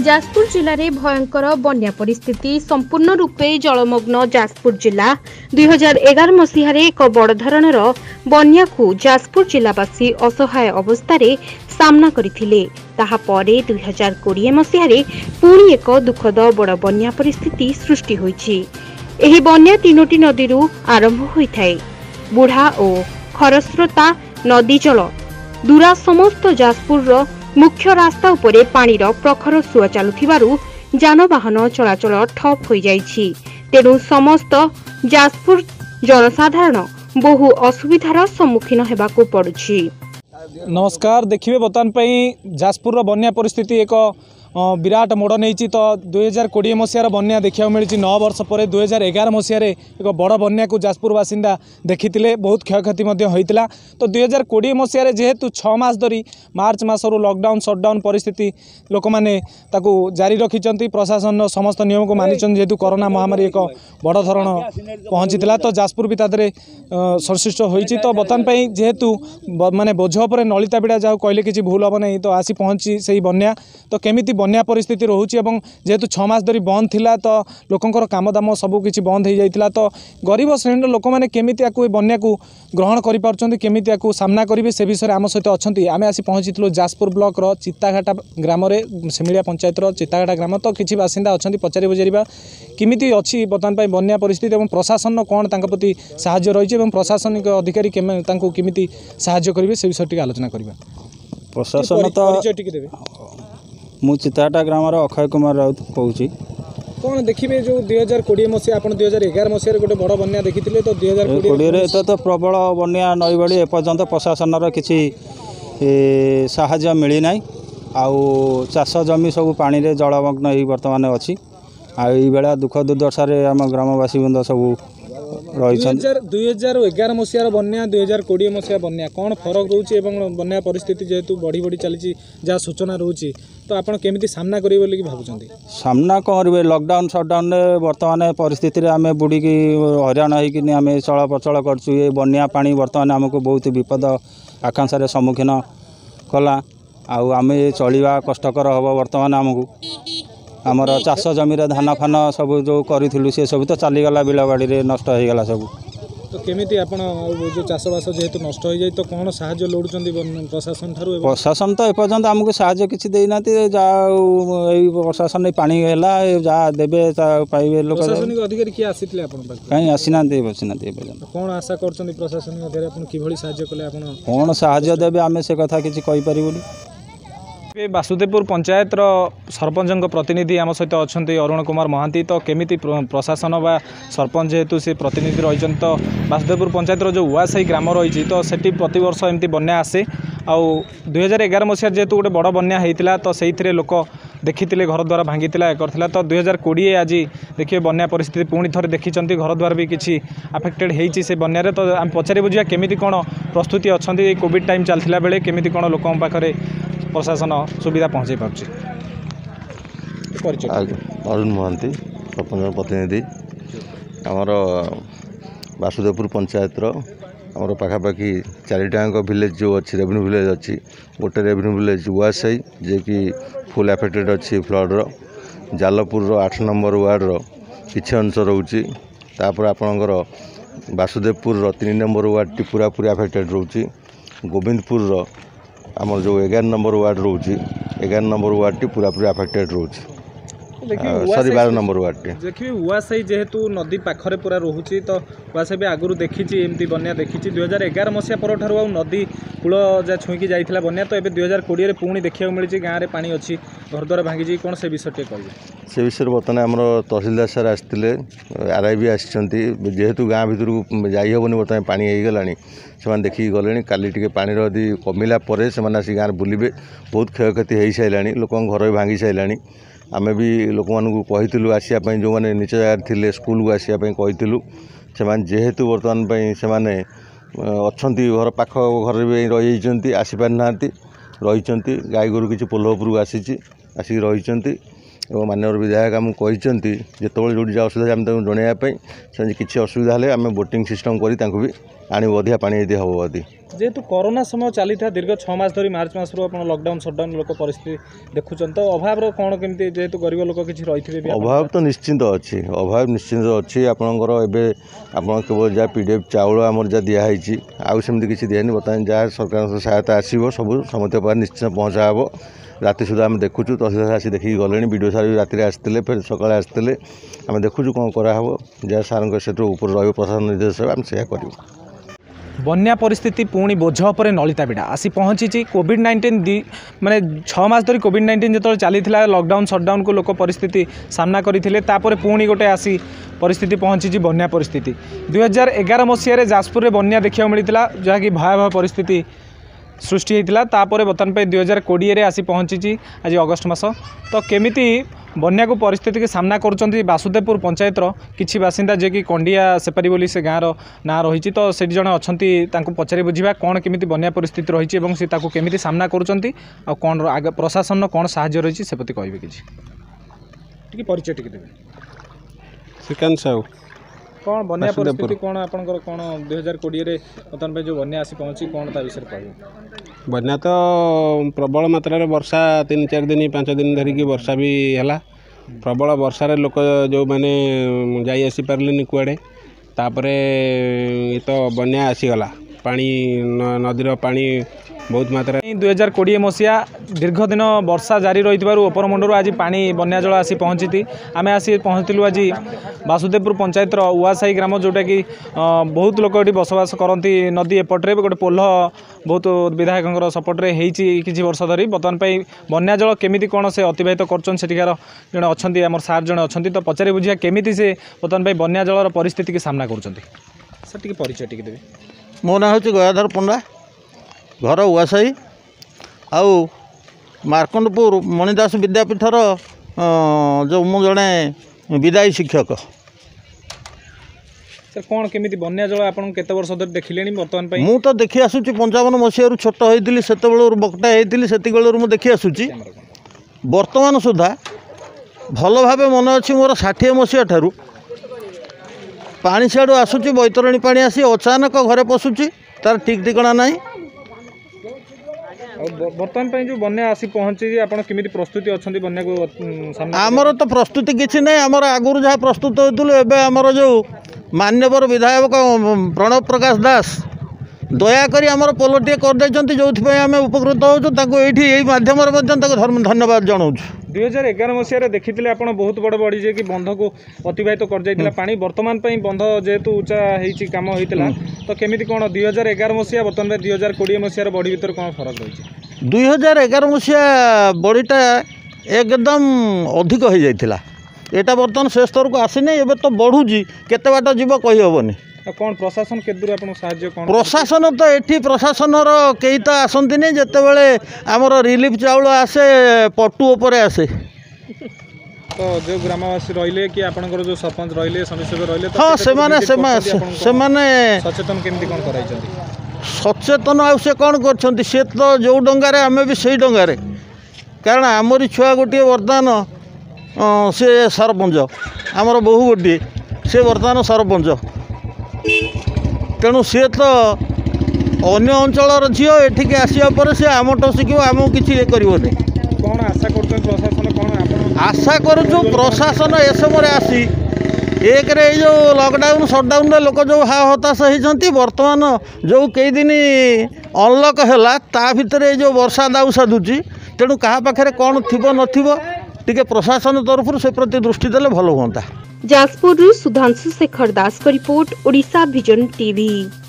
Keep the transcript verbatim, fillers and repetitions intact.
जाजपुर जिले में भयंकर बन्या परिस्थिति संपूर्ण रूपे जलमग्न जाजपुर जिला दुई हजार एगार मसीह एक बड़ धरणर बन्या को जाजपुर जिलावासी असहाय अवस्था सामना करथिले। ताहा परे दुई हजार कोड़े मसीह पुणी एक दुखद बड़ बन्या परिस्थिति सृष्टि होइछि। एही बन्या तीनोटी नदी आरंभ होइथाय। बुढ़ा और खरस्रोता नदी जल दूरा समस्त जाजपुर मुख्य रास्ता उपरे पानी प्रखर सुआ चलुथिबारु जानवाहन चलाचल ठप हो जाइछि। तेणु समस्त जाजपुर जनसाधारण बहु असुविधार सम्मुखीन हेबाकु पड़ुछि। नमस्कार, देखिए बर्तमान जाजपुर बन्या परिस्थिति एक विराट मोड़ नहीं। तो दुई हजार कोड़े मसीहार बन्या देखा मिली नौ वर्ष पर दुई हजार एगार मसीह एक बड़ बन्या को जाजपुर बासिंदा देखी बहुत क्षयक्षति होता। तो दुई हजार कोड़े मसीह जेहेतु छः मास धरी मार्च मसरू लॉकडाउन सटडाउन परिस्थिति लोक मैंने जारी रखी प्रशासन समस्त नियम को मानी जेहेतु कोरोना महामारी एक बड़ धरण पहुँची तो जाजपुर भी तादरे संश्लिष्ट होती। तो बर्तमान जेहेतु माने बोझ पर नलिता बिड़ा जहाँ कहले किसी भूल हम नहीं तो आसी पहुँची से बन्या तो केमिति बन्या परिस्थिति रोचे और जेहेतु छः मास धरी बंद थिला तो लोकंर काम दाम सबू किसी बंद हो जाता। तो गरीब श्रेणी लोक मैंने केमिति याकू बन्या को ग्रहण कर केमिति याकू सामना करेंगे से विषय आम सहित अच्छा आम आसी पहुँची जाजपुर ब्लॉक रो चिताघाटा ग्राम सिमिलिया पंचायत चिताघाटा ग्राम। तो किसी बासिंदा अच्छा पचारि बुझारिबा किमिति अच्छी बर्तमान बन्या परिस्थिति और प्रशासन कौन तांका प्रति साहाय्य रही है प्रशासनिक अधिकारी केमिति साहाय्य करेंगे से विषय आलोचना करबा। प्रशासन तो मु चिताघाटा ग्राम अक्षय कुमार राउत कहूँ कौन देखिए जो दुई हजार कोड़े मसीहा आप दुई हजार एगार मसीह गोटे बड़ बन्या देखी तो दुई हजार कोड़े तो, तो प्रबल बन्या नई बड़ी एपर्यंत प्रशासन किसी साहाय्य मिली ना। आउ चाष जमी सब पानी रे जलमग्न ही बर्तमान अच्छी आई बेला दुख दुर्दशा आम ग्रामवासी बंद सब दुई हजार एगार मसीहार बन्या दुई हजार कोड़े मसीहा बन्या कौन फरक रोचे बन्या परिस्थिति जेहेतु बढ़ी बढ़ी चली जहाँ सूचना रोचे तो आपड़ केमिति सामना करेंगे बोली भावुंट सामना कौन करेंगे लॉकडाउन सटडाउन बर्तमान परिस्थिति आम बुड़ी की हईराण होकिन आम चल प्रचल कर बन्या पानी बर्तमान आमको बहुत विपद आकांक्षार सम्मुखीन कला आम चलवा कष्टकर हम बर्तमान आमको आमर चाष जमी धान फान सब जो करूँ सी सब तो चलीगला बिलबाड़ी में नष्ट हो गला सब। तो केमिति आपण जो चाषबास जेहेतु नष्ट हो जाए तो कौन साहाय्य लोड़ुचंदी प्रशासन ठारू प्रशासन तो एपर्यंत आमको साहाय्य किसी देना जहाँ प्रशासन पानी है जहाँ देवे पाइबे लोक प्रशासनिक अधिकारी किए आसी आपण कहीं आसीना बसीना एपर्यंत कौन आशा कर प्रशासनिक अधिकारी आपण किभली साहाय्य कले आपण कौन साहाय्य देवे आम से कथा किसी कहीपर। वासुदेवपुर पंचायत सरपंच प्रतिनिधि आम सहित अच्छा अरुण कुमार महांती तो केमिति प्रशासन व सरपंच जेहेतु से प्रतिनिधि रही तो वासुदेवपुर पंचायत जो उआसाई ग्राम रही तो सेठी प्रति वर्ष एमती बन्या आसे आउ दुई हजार एगार मसीह जेहेतु गोटे बड़ बन्या होता तो से लोक देखी घर द्वार भांगी एक तो दुई हजार कोड़े आज देखिए बन्या परिस्थिति पुणी थे देखी घर द्वार भी किसी आफेक्टेड होती से बन्यारे तो आम पचारि बुझा केमिति कौन प्रस्तुति अच्छा कोविड टाइम चलता बेले केमिति कौन लोक पाखे प्रशासन सुविधा पहुँचे पार्टी। अरुण महांती सरपंच प्रतिनिधि आमर वासुदेवपुर पंचायत आमर पाखापाखि चारिटाक विलेज जो अच्छी रेवेन्यू विलेज अच्छी गोटे रेवेन्यू विलेज उआसाई जे कि फुल एफेक्टेड अच्छी फ्लड्र जालपुर आठ नंबर वार्ड किसी अंश रोचे तापर आपणकर वासुदेवपुर तीन नंबर वार्ड टी पूरा पूरी एफेक्टेड रोचे गोविंदपुर आमर जो एगार नंबर वार्ड रोचे एगार नंबर वार्ड टी पूरा पूरी एफेक्टेड रोचे सॉरी बारह नंबर वार्ड टी देखिए उआसाई जेहेतु नदी पाखरे पूरा रोचे तो उआसाई भी आगुरी देखी एमती बन्या देखी दुई हजार एगार मसीहा पर ठार नदी कूल जहाँ छुईकी जाइला बन्या तो ये दुई हजार कोड़े पुणी देखा मिली गाँव में पानी अच्छी घर द्वार भांगी कौन से विषय कहे से विषय बर्तमान आम तहसिलदार सार आसते आर आई भी आसी जेहेतु गाँ भर जाइबनी बर्तमान पा होगला से देखिए गले काली टे पानी यदि कमिला से आसी गाँव बुलवे बहुत क्षयक्षति हो सारा लोक घर भी भांगी सारा आम भी लोक मानू कहीलु आसपा जो मैंने निच जगह थे स्कूल को आसपा कहीलु से जेहेतु बर्तमान से अच्छा घर पाख घर भी रही आसीपार ना रही गाई गोरु किसी पोल उपरକୁ आसी आसिक रही और माननीय विधायक आमको कहते जो जो जहाँ असुविधा आम जनवाई से किसी असुविधा हेल्ले आम बोटिंग सिस्टम करी भी आणव अधिका पानी यदि हम यदि जेहेतु कोरोना समय चली था दीर्घ छः मास धरी मार्च मास आप लॉकडाउन सटडाउन लोक परिस्थिति देखुं तो अभाव कौन केमी जेहेतु गरीब लोक किसी रही अभाव तो निश्चिंत अच्छी अभाव निश्चिंत अच्छी आपंकर एवं आप केवल जहाँ पीडीएफ चाउल आमर जहाँ दिखाई आमती किसी दिखाई बर्तमान जहाँ सरकार सहायता आसो सब समस्त पास निश्चित पहुँचा हे राति सुधा आम देखुँ तहसीलदार आसी देखिए गले विडियो सार भी राति आसते फिर सकाଳେ आसते आम देखुँ कौन कराव जहाँ सार से ऊपर रही प्रशासन निर्देश आम से करूँ। बन्या परिस्थिति पुणी बोझ पर नलिता बिड़ा आसी पहुँची कोविड नाइंटीन दी माने छः मास धरी कोविड नाइंटीन जो चली लॉकडाउन सटडाउन को लोक परिस्थिति सामना करते पुणी गोटे आसी परिस्थिति पहुँची बन्या परिस्थिति दुई हजार एगार मसीह जाजपुर में बन्या देखा मिलता जहाँकि भयावह परिस्थिति सृष्टि होता तापर बर्तमान दुई हजार कोड़े आसी पहुँची आज अगस्ट मास तो केमिति बन्या को परिस्थिति के सामना कर वासुदेवपुर पंचायतर किसी बासिंदा जे कि कंडिया सेपारी बोली से गाँव ना रही तो से जड़े अच्छा पचारि बुझा कौन केमी बन्या परिस्थिति रही है सी केमी सामना कर कौन आगे प्रशासन कौन साहाय्य रही से प्रति कहे कि परिचय टी देवे श्रीकांत साहू कौन बन्या परिस्थिति कौन आपंकर कौन दुई हजार कोड़े बर्तमान जो बन्या आसी पहुँची कौन ता विषय कह बन्या तो प्रबल मात्रा वर्षा तीन चार दिन पांच दिन धरिकी वर्षा भी है प्रबल वर्षार लोक जो मैंने जाई आसी पारे कुआड़े तापर तो बन्या आसीगला पानी नदीर पानी बहुत मात्रा दुई हजार कोड़े मसीहा दीर्घ दिन वर्षा जारी रही उपरमुंडर आज पानी बन्या जल आसी पहुँची आम आसी पहुँचलु आज वासुदेवपुर पंचायतर उआसाई ग्राम जोटा कि बहुत लोक ये बसवास करती नदी एपट्रे गोटे पोल बहुत विधायक सपोर्टे किसी वर्ष धरी बर्तमान बन्या जल केमी कौन से अतिवाहित करकार जड़े अच्छा आम सार जड़े अच्छा तो पचारि बुझा केमी से बर्तमान बन्या जलर परिस्थिति की सामना कर परिचय टी देवे मो ना हूँ गयाधर पंडा घर उआसाई आउ मार्कंडपुर मणिदास विद्यापीठर जो मु जड़े विदायी शिक्षक सर कौन केमी बन्या जल आप केत वर्ष धरी देखिले बर्तमान मु तो देखी आसूँ पंचावन मसीह छोट होती से बकटा होती से मुझे देखी आसूँ बर्तमान सुधा भल भाव मन अच्छी मोर षाठी मसीहा ठारू पानी सियाड़ू आसूँ बैतरणी पानी आसी अचानक घरे पशुची तार ठीक ठिकाना ना बर्तमान जो बन्या आसी पहुँची आप प्रस्तुति अच्छा बन्या को आमर तो प्रस्तुति किसी ना आमर आगुरी जहाँ प्रस्तुत होलु एवं आमर जो मान्यवर विधायक प्रणव प्रकाश दास दयाकोरी आमर पोलटे करदे जो आम उपकृत होध्यम धन्यवाद जनाऊँ दुई हजार एगार मसीह देखी आप बहुत बड़ बड़ी जे कि बंध को अतिवाहित कर पानी बर्तमान बंध जेहेतु उचा होम होता तो केमी कौन दुई हजार एगार मसीहा बर्तमान दुई हजार कोड़े मसीहार बड़ी भर कौन फरक रही दुई हजार एगार मसीहा बड़ीटा एकदम अधिक हो जाता यहाँ बर्तमान से स्तर को आसी नहीं एवं तो बढ़ुची केते बाट जीव कही हेनी कौन प्रशासन के दूर आपन साहाय्य कौन प्रशासन तो एठी प्रशासन कई तो आसती नहीं जिते बड़े आमर रिलीफ चाउल आसे पटु उपरे आसे तो जो ग्रामवासी रहिले कि आपनकर जो सरपंच रहिले समिति रहिले तो हाँ से माने सचेतन केमती कौन कराई सचेतन आ से कौन कर से तो जो डंगारे आम भी से डंगारे कारण आमरी छुआ गोटे बर्तमान से सरपंच आमर बहु गोटे से बर्तमान सरपंच तेणु सी तो अन्य अंचल झील एठिक आसा पर से आमठ शिखो आमको किसी करनी कौन आशा कर प्रशासन कौन आशा करूँ प्रशासन ए समय आसी एक रे जो लॉकडाउन सटडाउन लोक जो हा हताश होती बर्तमान जो कई दिन अनलक है ता भितर जो वर्षा दाऊ साधुची तेणु क्या पाखे कौन थी टे प्रशासन तरफ से प्रति दृष्टि देले भल हुआ। Jajpur Sudhanshu Shekhar Das report Odisha vision TV.